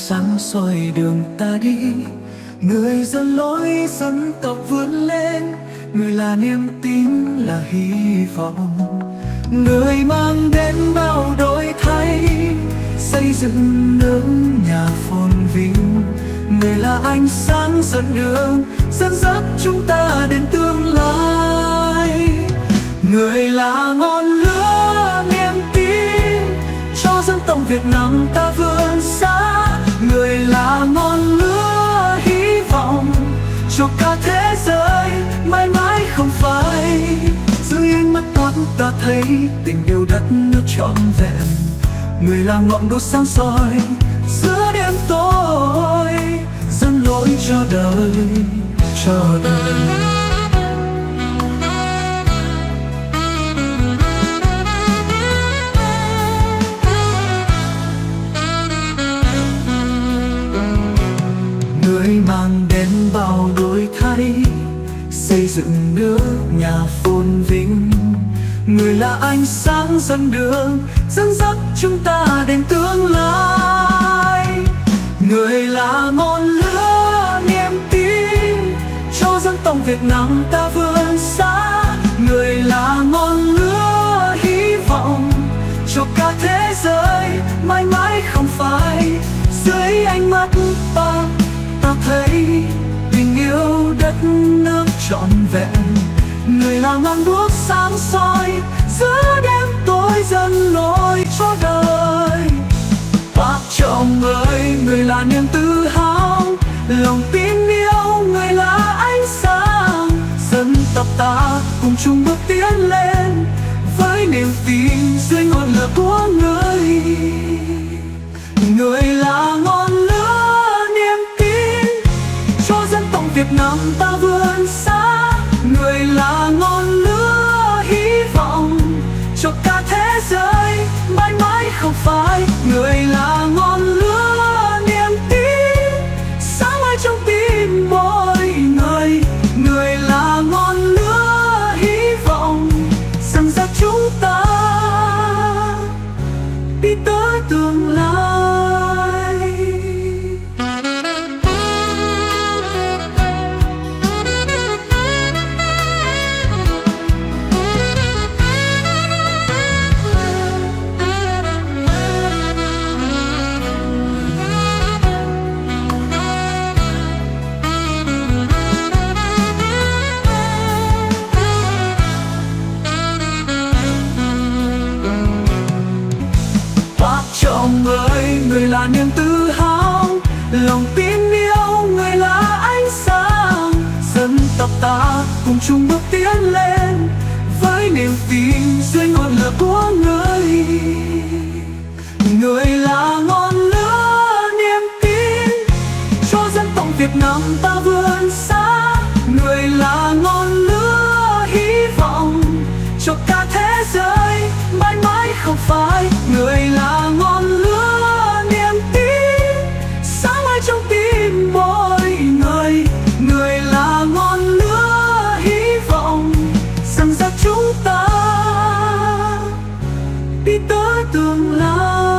sáng soi đường ta đi. Người dẫn lối dân tộc vươn lên, người là niềm tin, là hy vọng. Người mang đến bao đổi thay, xây dựng nước nhà phồn vinh. Người là ánh sáng dẫn đường, dẫn dắt chúng ta đến tương lai. Người là ngọn lửa niềm tin cho dân tộc Việt Nam ta vươn xa. Người là ngọn lửa hy vọng cho cả thế giới, mãi mãi không phai. Dưới ánh mắt ta thấy tình yêu đất nước trọn vẹn. Người là ngọn đuốc sáng soi giữa đêm tối, dẫn lối cho đời, cho đời. Người mang đến bao đổi thay, xây dựng nước nhà phồn vinh. Người là ánh sáng dẫn đường, dẫn dắt chúng ta đến tương lai. Người là ngọn lửa niềm tin cho dân tộc Việt Nam ta vươn xa. Người là ngọn lửa hy vọng cho cả thế giới, mãi mãi không phai. Dưới ánh mắt ta thấy tình yêu đất nước trọn vẹn. Người là ngọn đuốc sáng soi giữa đêm tối, dẫn lối cho đời. Bác Trọng ơi, người là niềm tự hào, lòng tin yêu. Người là ánh sáng, dân tộc ta cùng chung bước tiến lên với niềm tin dưới ngọn lửa của người. Người là ngọn lửa niềm tin cho dân tộc Việt Nam ta vươn xa. Người là ngọn lửa hy vọng cho cả thế giới, mãi mãi không phai. Người là ngọn lửa niềm tin, sáng mãi trong tim mỗi người. Người là ngọn lửa hy vọng dẫn dắt chúng ta đi tới tương lai. Trọng ơi, người là niềm tự hào, lòng tin yêu. Người là ánh sáng, dân tộc ta cùng chung bước tiến lên với niềm tin dưới ngọn lửa của người. Người là ngọn lửa niềm tin cho dân tộc Việt Nam ta vươn xa. Người là ngọn lửa hy vọng cho cả thế giới, mãi mãi không phai. Người là ngọn lửa niềm tin, sáng mãi trong tim mỗi người. Người là ngọn lửa hy vọng dẫn dắt chúng ta đi tới tương lai.